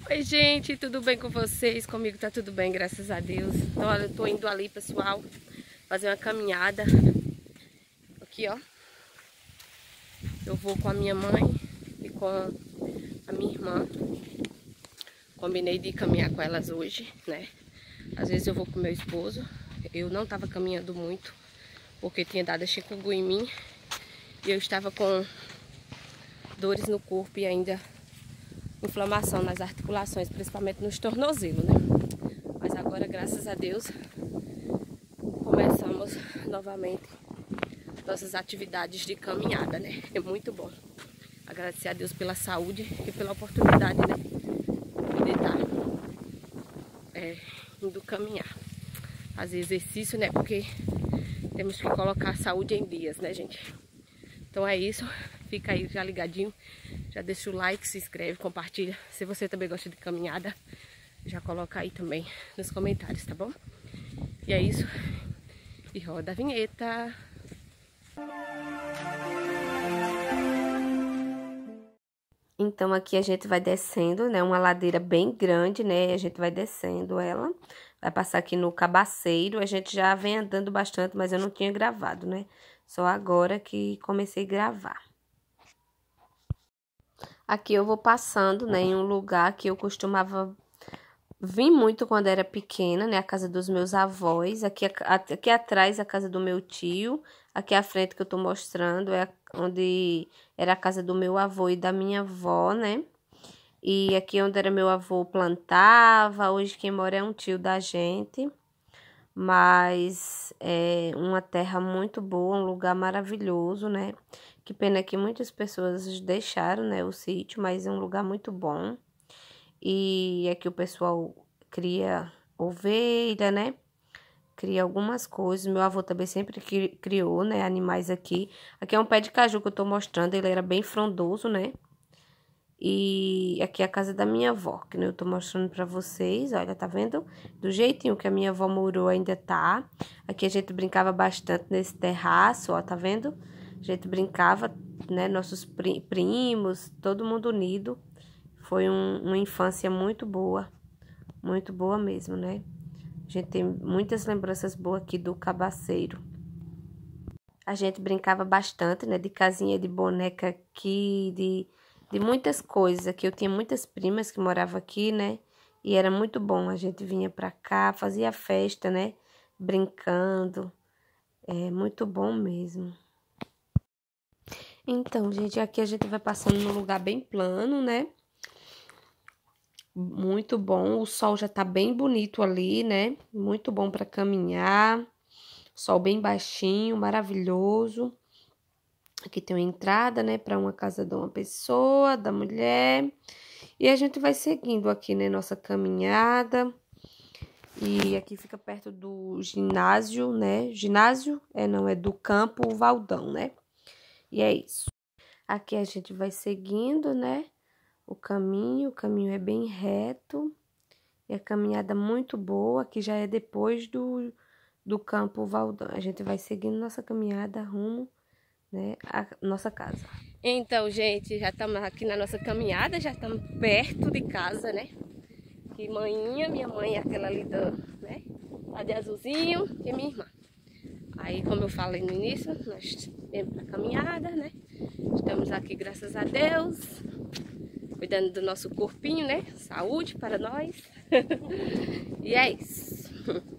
Oi, gente, tudo bem com vocês? Comigo tá tudo bem, graças a Deus. Então, olha, eu tô indo ali, pessoal, fazer uma caminhada. Aqui, ó. Eu vou com a minha mãe e com a minha irmã. Combinei de caminhar com elas hoje, né? Às vezes eu vou com meu esposo. Eu não tava caminhando muito, porque tinha dado a chikungunya em mim. E eu estava com dores no corpo e ainda inflamação nas articulações, principalmente nos tornozelos, né? Mas agora, graças a Deus, começamos novamente nossas atividades de caminhada, né? É muito bom. Agradecer a Deus pela saúde e pela oportunidade, né? De poder estar indo caminhar. Fazer exercício, né? Porque temos que colocar a saúde em dias, né, gente? Então é isso. Fica aí já ligadinho. Já deixa o like, se inscreve, compartilha. Se você também gosta de caminhada, já coloca aí também nos comentários, tá bom? E é isso. E roda a vinheta. Então aqui a gente vai descendo, né? Uma ladeira bem grande, né? A gente vai descendo ela. Vai passar aqui no Cabaceiro. A gente já vem andando bastante, mas eu não tinha gravado, né? Só agora que comecei a gravar. Aqui eu vou passando, né, em um lugar que eu costumava vir muito quando era pequena, né, a casa dos meus avós. Aqui atrás a casa do meu tio, aqui à frente que eu tô mostrando é onde era a casa do meu avô e da minha avó, né. E aqui onde era meu avô plantava, hoje quem mora é um tio da gente. Mas é uma terra muito boa, um lugar maravilhoso, né? Que pena que muitas pessoas deixaram, né, o sítio, mas é um lugar muito bom. E aqui o pessoal cria ovelha, né? Cria algumas coisas. Meu avô também sempre criou, né, animais aqui. Aqui é um pé de caju que eu tô mostrando, ele era bem frondoso, né? E aqui é a casa da minha avó, que eu tô mostrando pra vocês, olha, tá vendo? Do jeitinho que a minha avó morou ainda tá. Aqui a gente brincava bastante nesse terraço, ó, tá vendo? A gente brincava, né, nossos primos, todo mundo unido. Foi uma infância muito boa mesmo, né? A gente tem muitas lembranças boas aqui do Cabaceiro. A gente brincava bastante, né, de casinha de boneca aqui, de muitas coisas. Aqui eu tinha muitas primas que moravam aqui, né? E era muito bom. A gente vinha pra cá, fazia festa, né? Brincando. É muito bom mesmo. Então, gente, aqui a gente vai passando num lugar bem plano, né? Muito bom. O sol já tá bem bonito ali, né? Muito bom pra caminhar. Sol bem baixinho, maravilhoso. Aqui tem uma entrada, né, para uma casa de uma pessoa, da mulher. E a gente vai seguindo aqui, né, nossa caminhada. E aqui fica perto do ginásio, né? Ginásio? Não, é do Campo Valdão, né? E é isso. Aqui a gente vai seguindo, né, o caminho é bem reto. E a caminhada muito boa, que já é depois do Campo Valdão. A gente vai seguindo nossa caminhada rumo, né, a nossa casa. Então, gente, já estamos aqui na nossa caminhada, já estamos perto de casa, né? Que minha mãe é aquela ali, né? Tá de azulzinho, e minha irmã. Aí, como eu falei no início, nós viemos pra caminhada, né? Estamos aqui, graças a Deus, cuidando do nosso corpinho, né? Saúde para nós. E é isso.